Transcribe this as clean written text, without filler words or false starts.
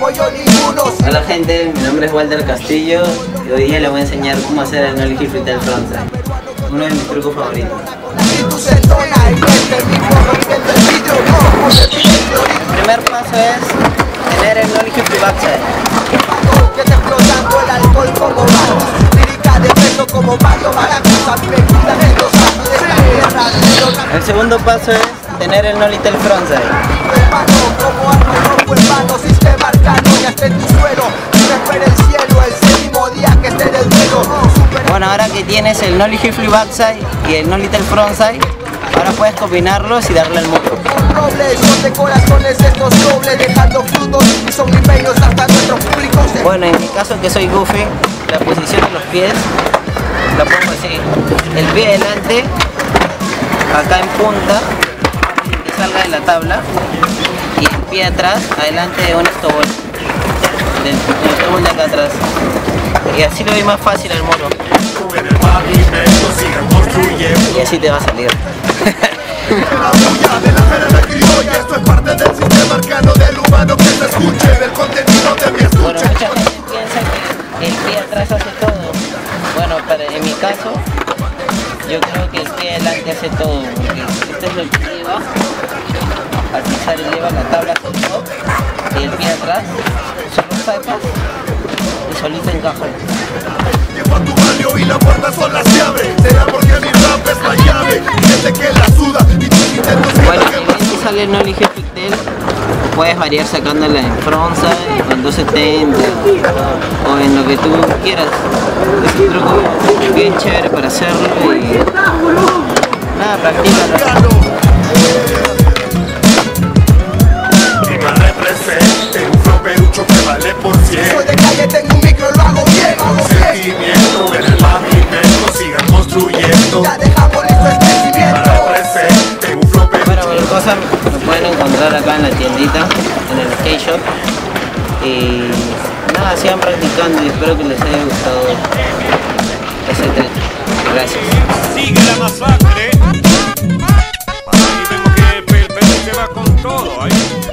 como yo ninguno. Hola gente, mi nombre es Walter Castillo y hoy día les voy a enseñar cómo hacer el nollie freestyle frontside, uno de mis trucos favoritos. El primer paso es tener el nollie free backside. El segundo paso es tener el nollie tail frontside. Bueno, ahora que tienes el nollie hip flip backside y el nollie tail frontside, ahora puedes combinarlos y darle al muro. Bueno, en mi caso que soy goofy, la posición de los pies la pongo así: el pie delante, acá en punta, que salga de la tabla, y el pie atrás, adelante de un estobol, del estobol de acá atrás. Y así le doy más fácil al muro. Y así te va a salir. Bueno, mucha gente piensa que el pie atrás hace todo. Bueno, en mi caso, yo creo que el pie adelante hace todo. Porque este es lo que lleva, al pisar eleva la tabla hacia todo, y el pie atrás solo sacas y solito encaja. Llevo a tu barrio y la puerta son las llaves. Será porque mi rap es la llave. Gente que la suda y tus intentos. Bueno, si sale el nollie hip flip tail, puedes variar sacándola en frontside, en 270 o en lo que tú quieras. Es un truco bien chévere para hacerlo y nada, practícalo. Rima represente un flow perucho que vale por 100. Soy de calle, tengo un micro, lo hago bien. Sentimiento en el pavimento, sigan construyendo. Ya dejamos listo el crecimiento. Rima represente un flow perucho. Bueno, cualquier cosa lo pueden encontrar acá en la tiendita, en el skate shop. Y nada, sigan practicando y espero que les haya gustado ese tren. Gracias. Sigue la masacre. Ahí vemos que el Perú se va con todo. Ahí.